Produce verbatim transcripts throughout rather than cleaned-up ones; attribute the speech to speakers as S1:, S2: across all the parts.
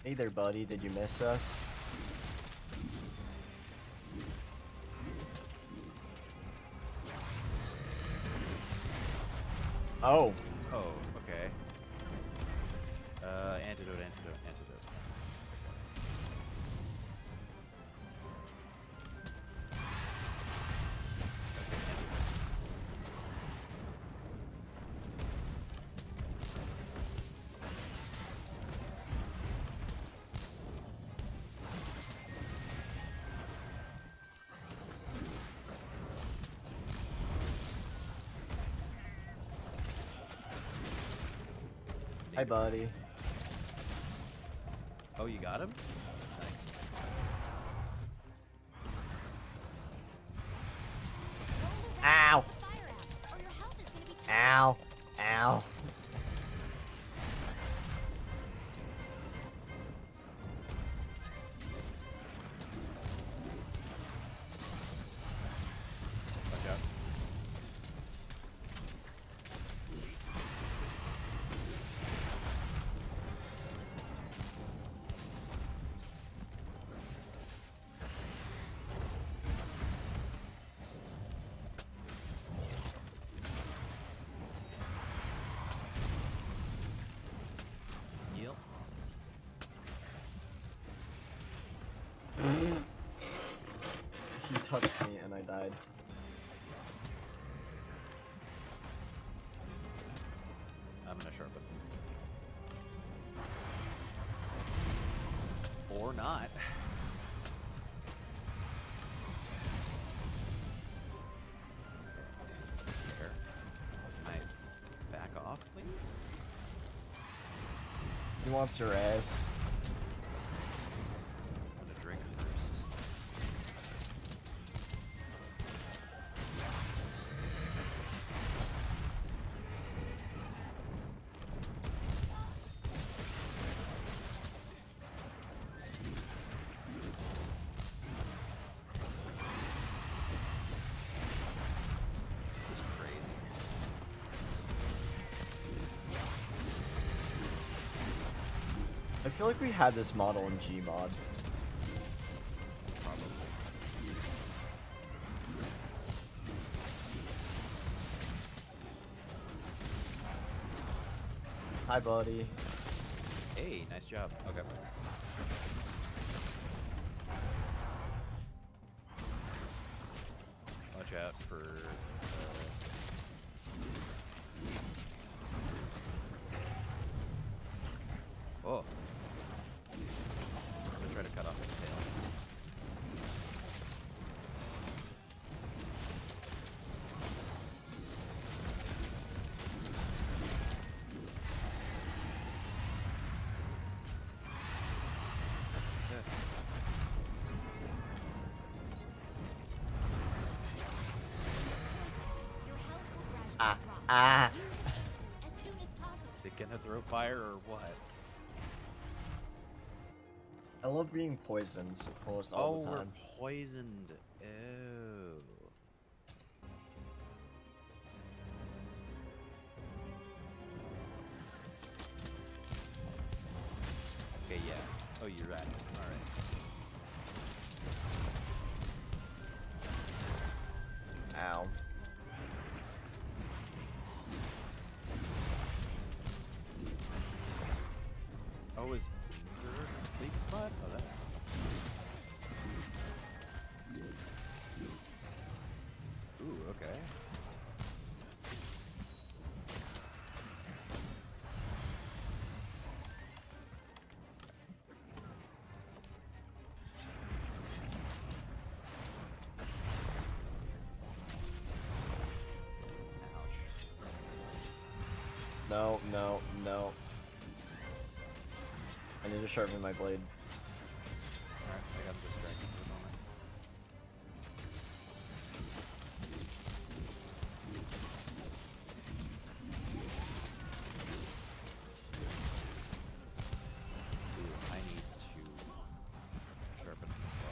S1: Hey there, buddy. Did you miss us? Oh.
S2: Oh, okay. Uh, antidote, antidote, antidote.
S1: Hi, buddy.
S2: Oh, you got him? Nice.
S1: Ow! Ow! Ow!
S2: Watch out. Yep.
S1: He touched me and I died.
S2: I'm gonna sharpen. Or not. Here. Can I back off, please?
S1: He wants your ass.
S2: I'm gonna drink first. This is crazy.
S1: I feel like we had this model in Gmod.
S2: Probably.
S1: Hi, buddy.
S2: Hey, nice job. Okay. Watch out for. Uh... Oh. I'm gonna try to cut off its tail.
S1: Ah, ah.
S2: Is it gonna throw fire or what?
S1: I love being poisoned almost all
S2: Oh,
S1: the
S2: we're
S1: time.
S2: poisoned. Oh. Okay, yeah. Oh, you're right. All right.
S1: Ow.
S2: Oh, is is there a weak spot? Oh, that's. Ooh, okay. Ouch.
S1: No, no, no. I need to sharpen my blade.
S2: Alright, I got distracted for a moment. Ooh, I need to sharpen it as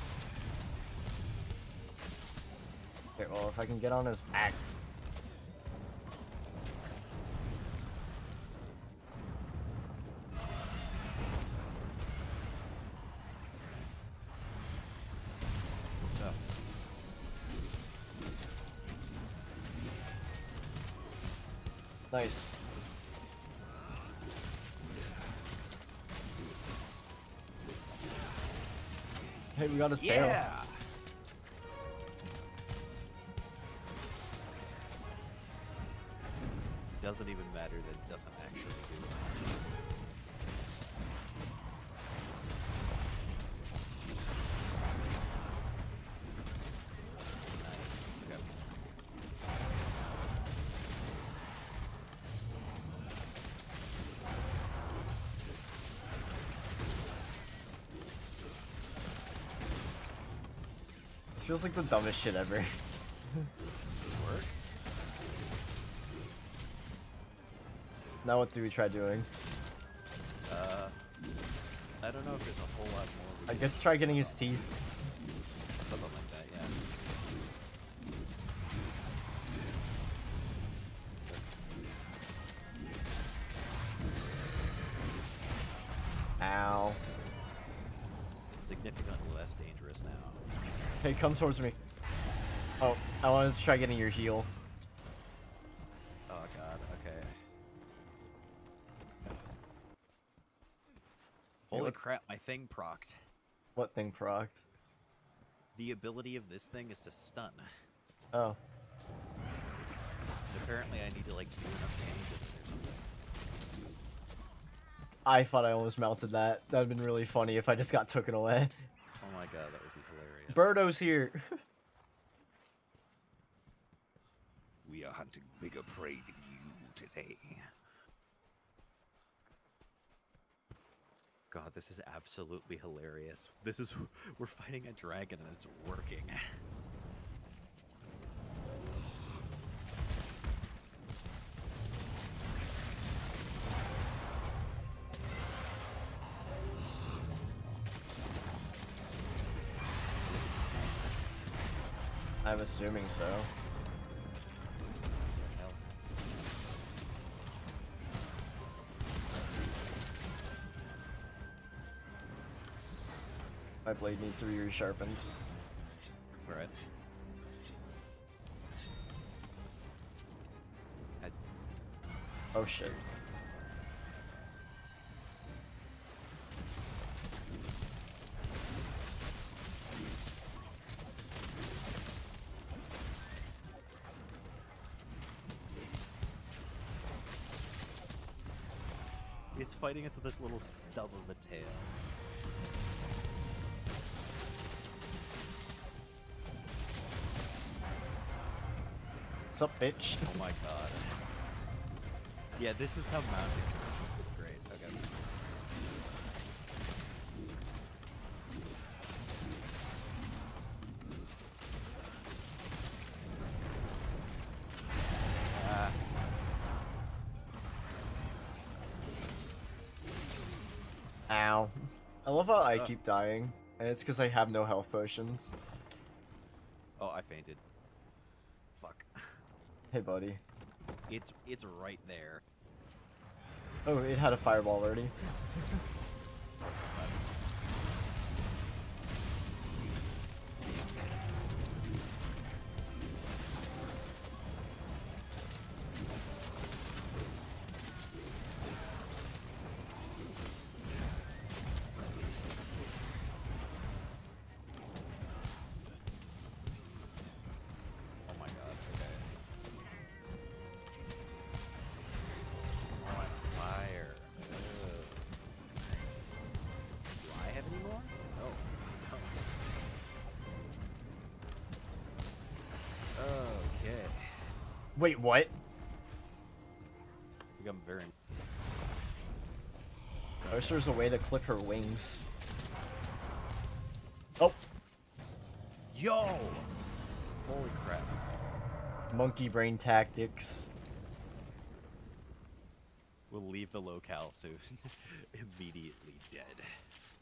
S2: well.
S1: Okay, well, if I can get on his back. Nice. Hey, we got his tail.
S2: Yeah. Doesn't even matter that it doesn't actually do much. Nice. Okay.
S1: This feels like the dumbest shit ever.
S2: It works.
S1: Now what do we try doing?
S2: Uh, I don't know if there's a whole lot more. we
S1: I
S2: can
S1: guess
S2: do.
S1: try getting his teeth.
S2: Something like that, yeah.
S1: Ow.
S2: It's significantly less dangerous now.
S1: Hey, come towards me. Oh, I wanted to try getting your heal.
S2: Oh god, okay. Holy
S1: let's-
S2: crap, my thing procced.
S1: What thing procced?
S2: The ability of this thing is to stun.
S1: Oh.
S2: And apparently I need to like do enough damage with it or something.
S1: I thought I almost melted that. That would have been really funny if I just got taken away.
S2: Oh my god, that would be hilarious.
S1: Birdo's here.
S3: We are hunting bigger prey than you today.
S2: God, this is absolutely hilarious. This is we're fighting a dragon and it's working.
S1: I'm assuming so.
S2: Hell.
S1: My blade needs to be resharpened.
S2: Right. I,
S1: Oh shit.
S2: he's fighting us with this little stub of a tail.
S1: What's up, bitch?
S2: Oh my god. Yeah, this is how mounting works. It's great. Okay. Ah.
S1: Ow. I love how I
S2: Uh.
S1: keep dying, and it's because I have no health potions.
S2: Oh, I fainted. Fuck.
S1: Hey, buddy.
S2: It's it's right there.
S1: Oh, it had a fireball already.
S2: Oh my god. Okay. Oh, I'm on fire. Ugh. Do I have any more? No. I don't. Okay.
S1: Wait, what?
S2: I think I'm very.
S1: I wish there was a way to clip her wings. Oh,
S2: Yo! Holy crap.
S1: monkey brain tactics.
S2: We'll leave the locale soon. Immediately dead.